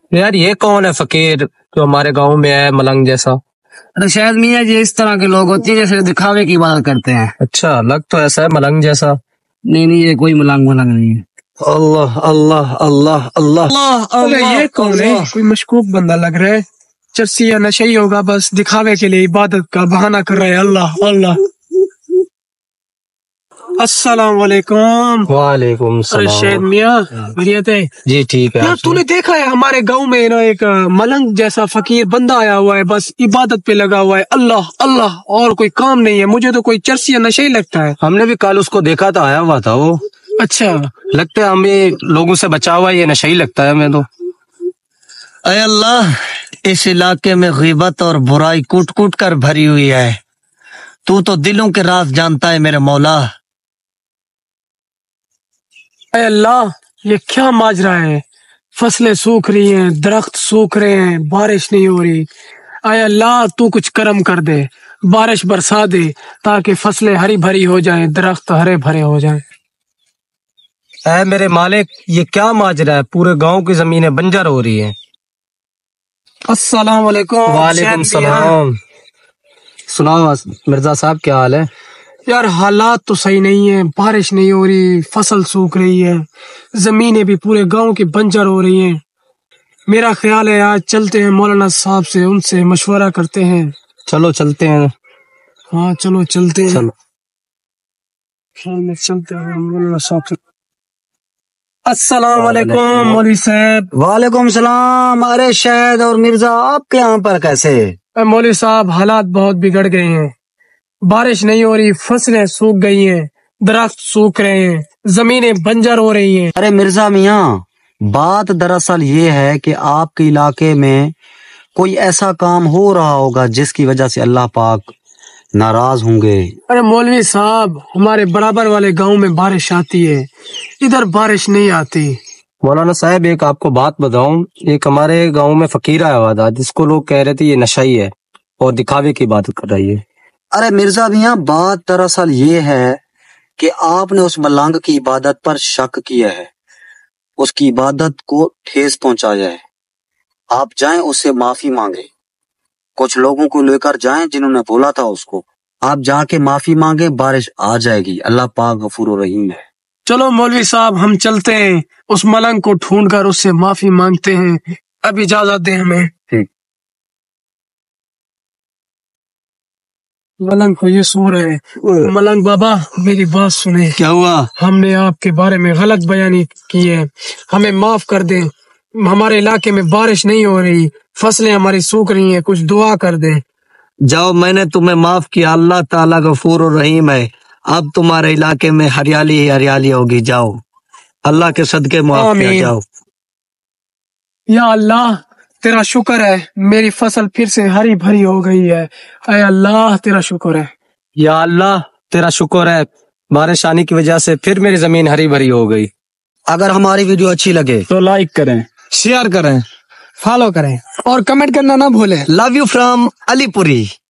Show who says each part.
Speaker 1: یار یہ کون ہے فقیر جو ہمارے گاؤں میں ہے ملنگ جیسا؟
Speaker 2: ارے شاید میاں جی اس طرح کے لوگ ہوتے ہیں جیسے دکھاوے کی عبادت کرتے ہیں.
Speaker 1: اچھا لگ تو ایسا ہے ملنگ جیسا.
Speaker 2: نہیں یہ کوئی ملنگ نہیں ہے.
Speaker 1: اللہ اللہ اللہ اللہ.
Speaker 3: یہ کون ہے؟ کوئی مشکوک بندہ لگ رہا ہے. چرسی یا نشہ ہی ہوگا، بس دکھاوے کے لیے عبادت کا بہانہ کر رہے ہیں. اللہ اللہ. السلام علیکم.
Speaker 1: وعلیکم
Speaker 3: ارے شاید
Speaker 1: السلام.
Speaker 3: میاں خیریت ہے؟
Speaker 1: جی ٹھیک ہے.
Speaker 3: یار تو نے دیکھا ہے ہمارے گاؤں میں نا ایک ملنگ جیسا فقیر بندہ آیا ہوا ہے، بس عبادت پہ لگا ہوا ہے. اللہ اللہ، اور کوئی کام نہیں ہے. مجھے تو کوئی چرسی یا نشہ ہی لگتا ہے.
Speaker 1: ہم نے بھی کل اس کو دیکھا تھا، آیا ہوا تھا وہ.
Speaker 3: اچھا
Speaker 1: لگتا ہے ہمیں لوگوں سے بچا ہوا ہے، یہ نشہ ہی لگتا ہے ہمیں تو.
Speaker 4: اے اللہ، اس علاقے میں غیبت اور برائی کوٹ کوٹ کر بھری ہوئی ہے. تو دلوں کے راز جانتا ہے میرے مولا.
Speaker 3: اے اللہ، یہ کیا ماجرا ہے؟ فصلیں سوکھ رہی ہیں، درخت سوکھ رہے ہیں، بارش نہیں ہو رہی. اے اللہ تو کچھ کرم کر دے، بارش برسا دے تاکہ فصلیں ہری بھری ہو جائیں، درخت ہرے بھرے ہو جائیں.
Speaker 1: اے میرے مالک، یہ کیا ماجرا ہے؟ پورے گاؤں کی زمینیں بنجر ہو رہی ہیں.
Speaker 3: السلام علیکم.
Speaker 1: وعلیکم السلام. سناؤ مرزا صاحب، کیا حال ہے؟
Speaker 3: یار حالات تو صحیح نہیں ہیں، بارش نہیں ہو رہی، فصل سوکھ رہی ہے، زمینیں بھی پورے گاؤں کی بنجر ہو رہی ہیں. میرا خیال ہے آج چلتے ہیں مولانا صاحب سے، ان سے مشورہ کرتے ہیں.
Speaker 1: چلو چلتے ہیں.
Speaker 3: ہاں چلو چلتے ہیں.
Speaker 1: چلو.
Speaker 3: چلتے ہیں مولانا صاحب سے. السلام علیکم مولوی صاحب.
Speaker 4: وعلیکم السلام. ارے شہد اور مرزا آپ کے یہاں پر کیسے؟
Speaker 3: مولوی صاحب حالات بہت بگڑ گئے ہیں، بارش نہیں ہو رہی، فصلیں سوکھ گئی ہیں، درخت سوکھ رہے ہیں، زمینیں بنجر ہو رہی ہیں.
Speaker 4: ارے مرزا میاں، بات دراصل یہ ہے کہ آپ کے علاقے میں کوئی ایسا کام ہو رہا ہوگا جس کی وجہ سے اللہ پاک ناراض ہوں گے.
Speaker 3: ارے مولوی صاحب، ہمارے برابر والے گاؤں میں بارش آتی ہے، ادھر بارش نہیں آتی.
Speaker 1: مولانا صاحب ایک آپ کو بات بتاؤں، ایک ہمارے گاؤں میں فقیر آیا ہوا تھا جس کو لوگ کہہ رہے تھے یہ نشائی ہے اور دکھاوے کی عبادت کر رہی ہے.
Speaker 4: ارے مرزا میاں، بات دراصل یہ ہے کہ آپ نے اس ملنگ کی عبادت پر شک کیا ہے، اس کی عبادت کو ٹھیس پہنچایا ہے. آپ جائیں اس سے معافی مانگے. کچھ لوگوں کو لے کر جائیں جنہوں نے بولا تھا اس کو. آپ جا کے معافی مانگے، بارش آ جائے گی. اللہ پاک غفور و رحیم ہے.
Speaker 3: چلو مولوی صاحب ہم چلتے ہیں، اس ملنگ کو ڈھونڈ کر اس سے معافی مانگتے ہیں. اب اجازت دیں ہمیں.
Speaker 4: ٹھیک.
Speaker 3: ملنگ کو یہ سو رہے. ملنگ بابا میری بات سنیں.
Speaker 4: کیا ہوا؟
Speaker 3: ہم نے آپ کے بارے میں غلط بیانی کی ہے، ہمیں معاف کر دیں. ہمارے علاقے میں بارش نہیں ہو رہی، فصلیں ہماری سوکھ رہی ہیں، کچھ دعا کر دیں.
Speaker 4: جاؤ، میں نے تمہیں معاف کیا. اللہ تعالیٰ غفور و رحیم ہے. اب تمہارے علاقے میں ہریالی ہی ہریالی ہوگی. جاؤ، اللہ کے صدقے معاف کیا.
Speaker 3: آمین.
Speaker 4: جاؤ.
Speaker 3: یا اللہ تیرا شکر ہے، میری فصل پھر سے ہری بھری ہو گئی ہے. اے اللہ تیرا شکر ہے.
Speaker 1: یا اللہ تیرا شکر ہے، بارش آنے کی وجہ سے پھر میری زمین ہری بھری ہو گئی.
Speaker 4: اگر ہماری ویڈیو اچھی لگے
Speaker 3: تو لائک کریں،
Speaker 1: شیئر کریں،
Speaker 3: فالو کریں اور کمنٹ کرنا نہ بھولیں.
Speaker 4: لو یو فرام علی پوری.